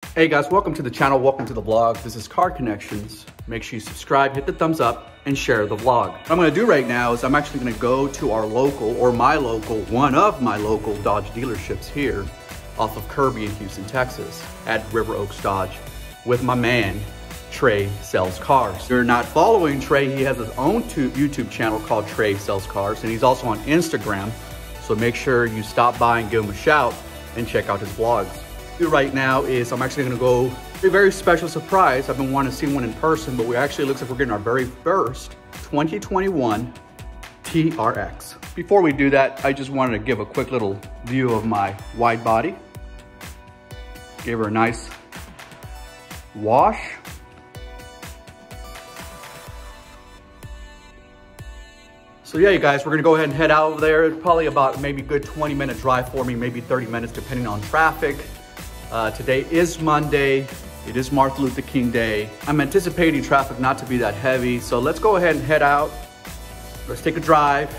Hey guys, welcome to the channel, welcome to the vlog. This is Car Connections. Make sure you subscribe, hit the thumbs up, and share the vlog. What I'm gonna do right now is I'm actually gonna go to our local, or my local, one of my local Dodge dealerships here off of Kirby in Houston, Texas at River Oaks Dodge with my man, Trey Sells Cars. If you're not following Trey, he has his own YouTube channel called Trey Sells Cars, and he's also on Instagram. So make sure you stop by and give him a shout and check out his vlogs. Right now is I'm actually gonna go a very special surprise. I've been wanting to see one in person, but we actually looks like we're getting our very first 2021 TRX. Before we do that, I just wanted to give a quick little view of my wide body. Gave her a nice wash. So yeah, you guys, we're gonna go ahead and head out over there. It's probably about maybe a good 20-minute drive for me, maybe 30 minutes depending on traffic. Today is Monday. It is Martin Luther King Day. I'm anticipating traffic not to be that heavy. So let's go ahead and head out. Let's take a drive.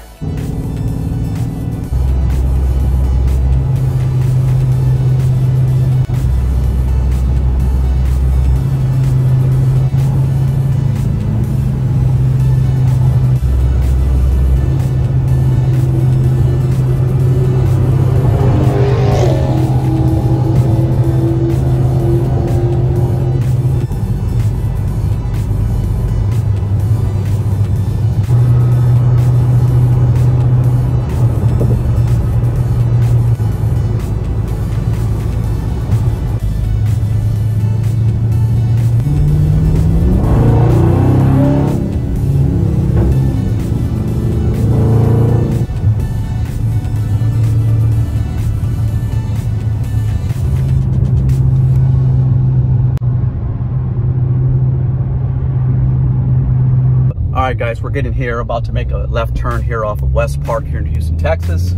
All right, guys, we're getting here, about to make a left turn here off of West Park here in Houston, Texas.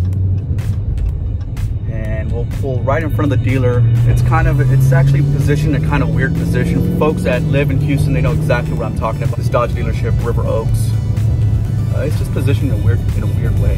And we'll pull right in front of the dealer. It's actually positioned in a kind of weird position. For folks that live in Houston, they know exactly what I'm talking about. This Dodge dealership, River Oaks. It's just positioned in a weird way.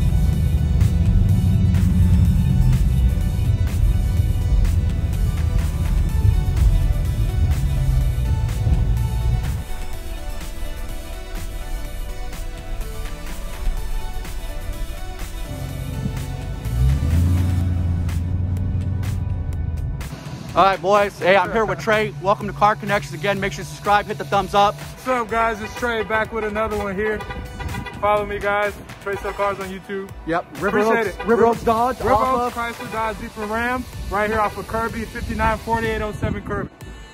All right, boys. Hey, I'm here with Trey. Welcome to Car Connections again. Make sure you subscribe, hit the thumbs up. What's up, guys? It's Trey back with another one here. Follow me, guys. Trey Sells Cars on YouTube. Yep. River Oaks Dodge. River Oaks Chrysler Dodge Jeep and Ram. Right here off of Kirby, 594807 Kirby.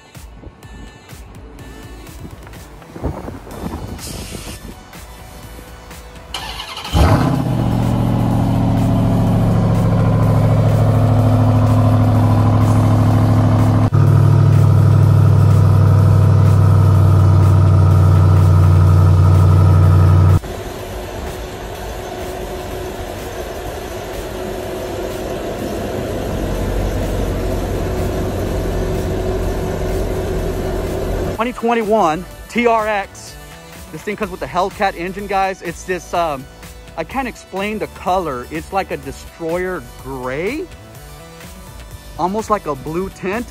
'21 TRX. This thing comes with the Hellcat engine, guys. It's this, I can't explain the color. It's like a destroyer gray, almost like a blue tint.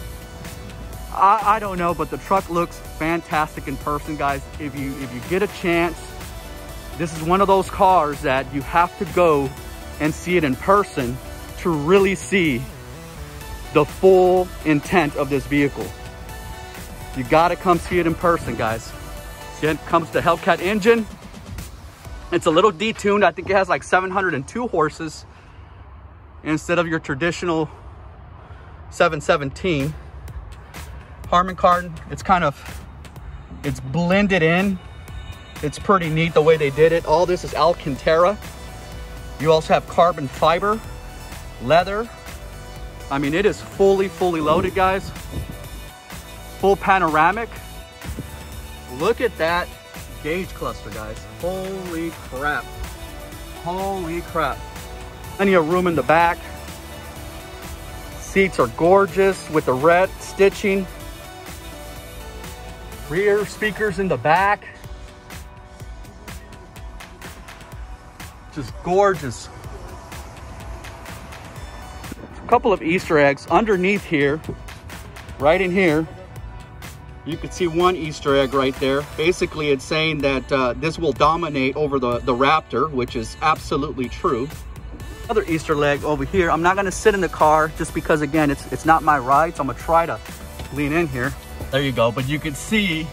I don't know, but the truck looks fantastic in person, guys. If you get a chance, this is one of those cars that you have to go and see it in person to really see the full intent of this vehicle. You gotta come see it in person, guys. Again, comes the Hellcat engine. It's a little detuned. I think it has like 702 horses instead of your traditional 717. Harman Kardon, it's blended in. It's pretty neat the way they did it. All this is Alcantara. You also have carbon fiber, leather. I mean, it is fully loaded, guys. Full panoramic. Look at that gauge cluster, guys. Holy crap. Holy crap. Plenty of room in the back. Seats are gorgeous with the red stitching. Rear speakers in the back. Just gorgeous. A couple of Easter eggs underneath here. right in here, you can see one Easter egg right there. Basically, it's saying that this will dominate over the Raptor, which is absolutely true. Another Easter egg over here. I'm not gonna sit in the car just because, again, it's not my ride, so I'm gonna try to lean in here. There you go, but you can see,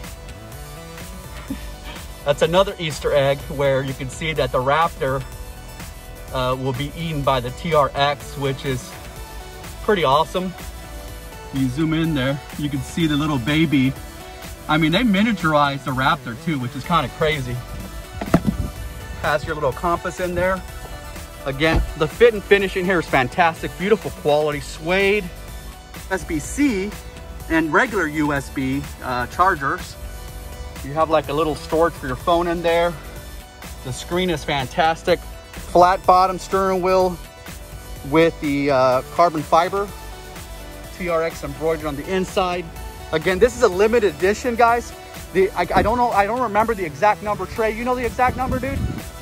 that's another Easter egg where you can see that the Raptor will be eaten by the TRX, which is pretty awesome. You zoom in there, you can see the little baby. I mean, they miniaturized the Raptor too, which is kind of crazy. Has your little compass in there. Again, the fit and finish in here is fantastic. Beautiful quality, suede, USB-C, and regular USB chargers. You have like a little storage for your phone in there. The screen is fantastic. Flat bottom steering wheel with the carbon fiber TRX embroidered on the inside. Again, this is a limited edition, guys. I don't remember the exact number. Trey, you know the exact number, dude?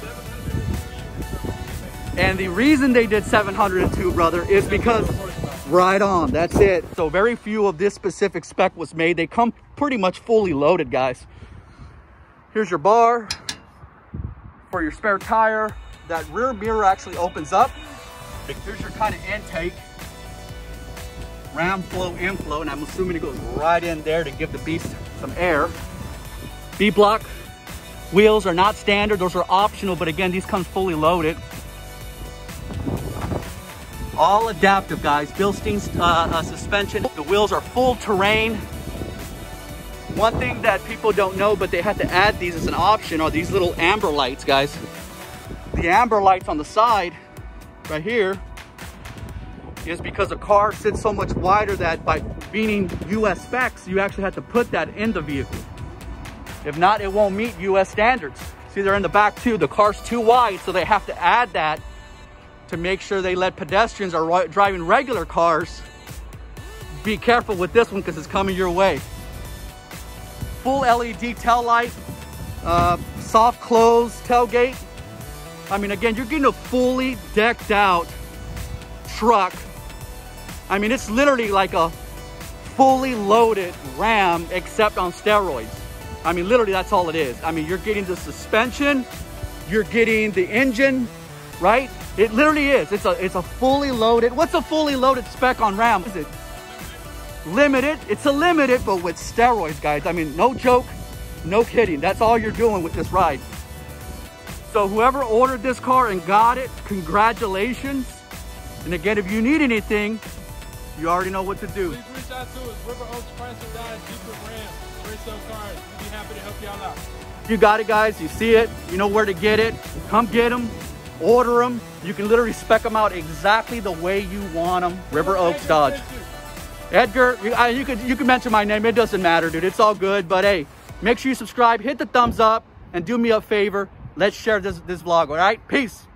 And the reason they did 702, brother, is because right on, that's it. So very few of this specific spec was made. They come pretty much fully loaded, guys. Here's your bar for your spare tire. That rear mirror actually opens up. Here's your kind of intake. Ram flow, inflow, and I'm assuming it goes right in there to give the beast some air. B-block wheels are not standard. Those are optional, but again, these come fully loaded. All adaptive, guys. Bilstein suspension. The wheels are full terrain. One thing that people don't know, but they had to add these as an option, are these little amber lights, guys. The amber lights on the side, right here, is because the car sits so much wider that by being US specs, you actually have to put that in the vehicle. If not, it won't meet US standards. See, they're in the back too. The car's too wide, so they have to add that to make sure they let pedestrians or driving regular cars be careful with this one because it's coming your way. Full LED tail light, soft close tailgate. I mean, again, you're getting a fully decked out truck. I mean, it's literally like a fully loaded Ram except on steroids. I mean, literally that's all it is. I mean, you're getting the suspension, you're getting the engine, right? It literally is. It's a fully loaded. What's a fully loaded spec on Ram? Is it limited? It's a limited, but with steroids, guys. I mean, no joke, no kidding. That's all you're doing with this ride. So whoever ordered this car and got it, congratulations. And again, if you need anything, you already know what to do. Please reach out to us. River Oaks, Chrysler, Dodge, Jeep, Ram, Trey Sell Cars. We'll be happy to help y'all out. You got it, guys. You see it. You know where to get it. Come get them. Order them. You can literally spec them out exactly the way you want them. River Oaks Dodge. Edgar, you can mention my name. It doesn't matter, dude. It's all good. But hey, make sure you subscribe, hit the thumbs up, and do me a favor. Let's share this vlog, all right? Peace.